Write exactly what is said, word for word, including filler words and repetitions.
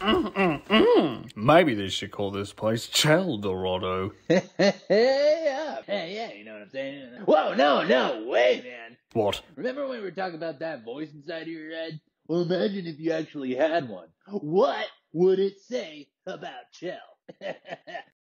Mm-mm-mm. Maybe they should call this place Chell Dorado. Hey, yeah. Hey, yeah, you know what I'm saying? Whoa, no, no, way, man. What? Remember when we were talking about that voice inside of your head? Well, imagine if you actually had one. What would it say about Chell?